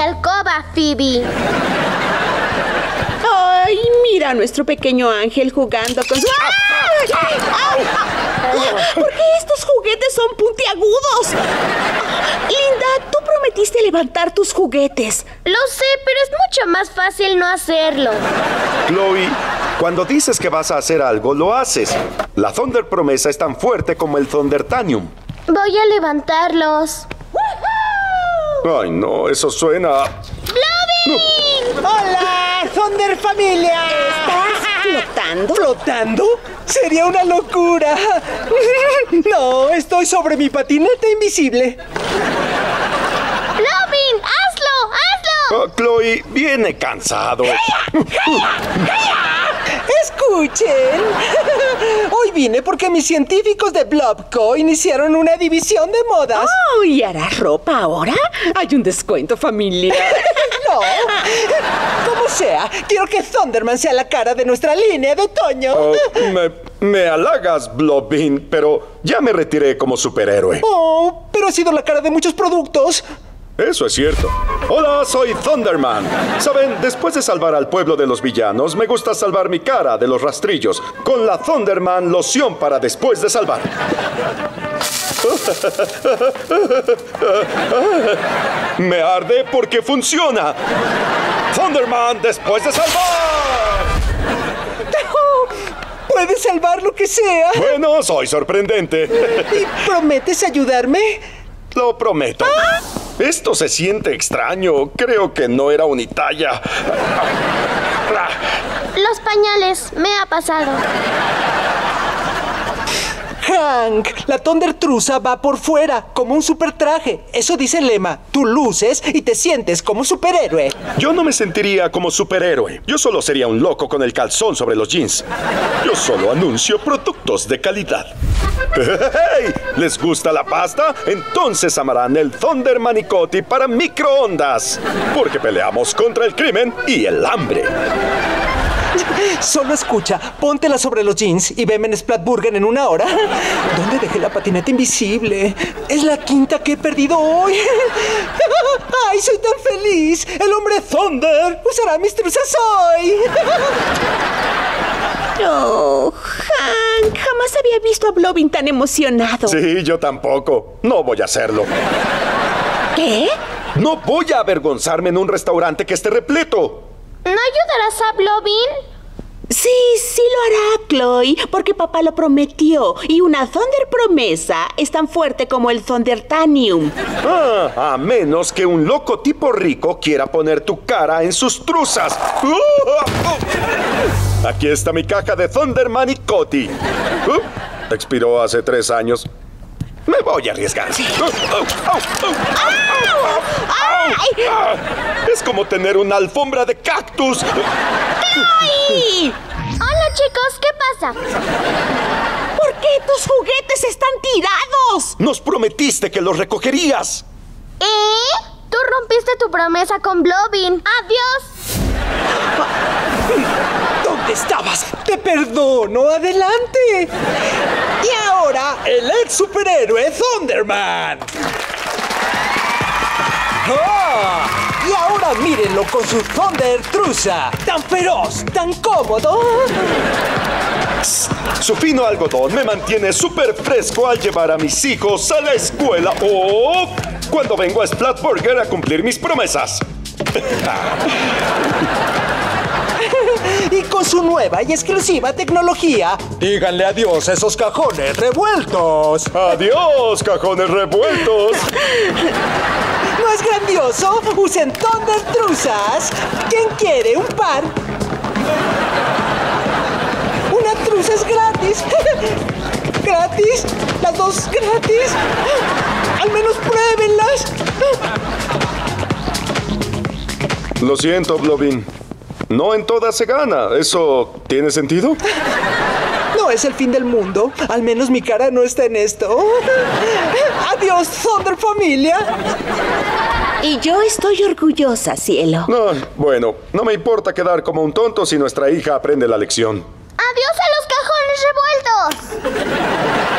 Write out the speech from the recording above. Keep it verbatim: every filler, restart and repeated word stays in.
alcoba, Phoebe. Ay, mira a nuestro pequeño ángel jugando con su... ¡Ay! ¡Ay! ¿Por qué estos juguetes son puntiagudos? Linda, tú prometiste levantar tus juguetes. Lo sé, pero es mucho más fácil no hacerlo. Chloe, cuando dices que vas a hacer algo, lo haces. La Thunder promesa es tan fuerte como el Thundertanium. Voy a levantarlos. Ay, no, eso suena... ¡Blobby! No. ¡Hola, Thunder familia! ¿Estás flotando? ¿Flotando? ¡Sería una locura! No, estoy sobre mi patineta invisible. ¡Blobby! ¡Hazlo! ¡Hazlo! Oh, Chloe, viene cansado. ¡Escuchen! Hoy vine porque mis científicos de Blobco iniciaron una división de modas. Oh, ¿y harás ropa ahora? Hay un descuento, familia. No. Como sea, quiero que Thunderman sea la cara de nuestra línea de otoño. Oh, me, me halagas, Blobbin, pero ya me retiré como superhéroe. Oh, pero ha sido la cara de muchos productos. Eso es cierto. Hola, soy Thunderman. Saben, después de salvar al pueblo de los villanos, me gusta salvar mi cara de los rastrillos con la Thunderman loción para después de salvar. Me arde porque funciona. Thunderman después de salvar. ¿Puedes salvar lo que sea? Bueno, soy sorprendente. ¿Y prometes ayudarme? Lo prometo. ¿Ah? Esto se siente extraño. Creo que no era unitalla. Los pañales, me ha pasado. Hank, la Thunder Trusa va por fuera, como un super traje. Eso dice el lema. Tú luces y te sientes como superhéroe. Yo no me sentiría como superhéroe. Yo solo sería un loco con el calzón sobre los jeans. Yo solo anuncio productos de calidad. ¡Hey! ¿Les gusta la pasta? Entonces amarán el Thunder Manicotti para microondas. Porque peleamos contra el crimen y el hambre. Solo escucha, póntela sobre los jeans y veme en Splatburger en una hora. ¿Dónde dejé la patineta invisible? Es la quinta que he perdido hoy. ¡Ay, soy tan feliz! ¡El hombre Thunder usará mis truzas hoy! Oh, Hank, jamás había visto a Blobbin tan emocionado. Sí, yo tampoco. No voy a hacerlo. ¿Qué? No voy a avergonzarme en un restaurante que esté repleto. ¿No ayudarás a Blobbin? Sí, sí lo hará, Chloe, porque papá lo prometió. Y una Thunder promesa es tan fuerte como el Thundertanium. Ah, a menos que un loco tipo rico quiera poner tu cara en sus truzas. Aquí está mi caja de Thunder Manicotti. Uh, expiró hace tres años. Me voy a arriesgar. Sí. Uh, uh, uh, uh, uh, uh, uh, es como tener una alfombra de cactus. ¡Ay! Hola, chicos, ¿qué pasa? ¿Por qué tus juguetes están tirados? Nos prometiste que los recogerías. ¿Eh? Tú rompiste tu promesa con Blobbin. ¡Adiós! ¿Dónde estabas? Te perdono, adelante. Y ahora, el ex superhéroe Thunderman. ¡Oh! Y ahora mírenlo con su Thunder Trusa. Tan feroz, tan cómodo. Su fino algodón me mantiene súper fresco al llevar a mis hijos a la escuela o cuando vengo a Splatburger a cumplir mis promesas. Y con su nueva y exclusiva tecnología, díganle adiós a esos cajones revueltos. Adiós, cajones revueltos. ¿No es grandioso? Usen Thunder Truzas. ¿Quién quiere un par? Una truza es gratis. ¿Gratis? ¿Las dos gratis? Al menos pruébenlas. Lo siento, Blobbin. No en todas se gana. ¿Eso tiene sentido? No es el fin del mundo. Al menos mi cara no está en esto. Adiós, Thunder familia. Y yo estoy orgullosa, cielo. No, bueno, no me importa quedar como un tonto si nuestra hija aprende la lección. ¡Adiós a los cajones revueltos!